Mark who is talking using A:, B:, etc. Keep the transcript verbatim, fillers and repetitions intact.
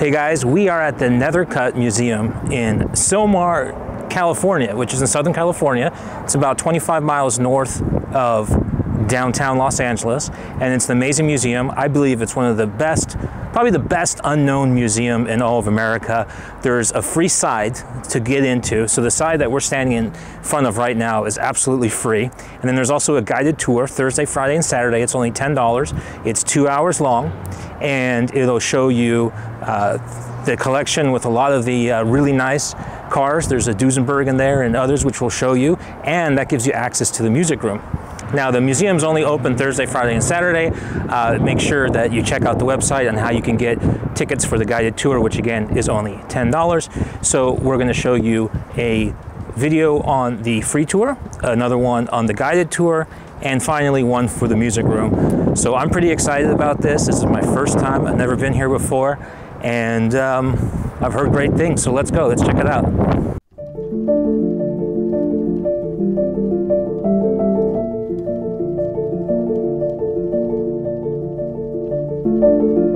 A: Hey guys, we are at the Nethercutt Museum in Sylmar, California, which is in Southern California. It's about twenty-five miles north of downtown Los Angeles, and it's an amazing museum. I believe it's one of the best, probably the best unknown museum in all of America. There's a free side to get into. So the side that we're standing in front of right now is absolutely free. And then there's also a guided tour Thursday, Friday, and Saturday. It's only ten dollars. It's two hours long, and it'll show you uh, the collection with a lot of the uh, really nice cars. There's a Duesenberg in there and others which we'll show you, and that gives you access to the music room. Now, the museum's only open Thursday, Friday, and Saturday. Uh, make sure that you check out the website on how you can get tickets for the guided tour, which again is only ten dollars. So we're going to show you a video on the free tour, another one on the guided tour, and finally one for the music room. So I'm pretty excited about this. This is my first time. I've never been here before, and um, I've heard great things. So let's go. Let's check it out. Thank you.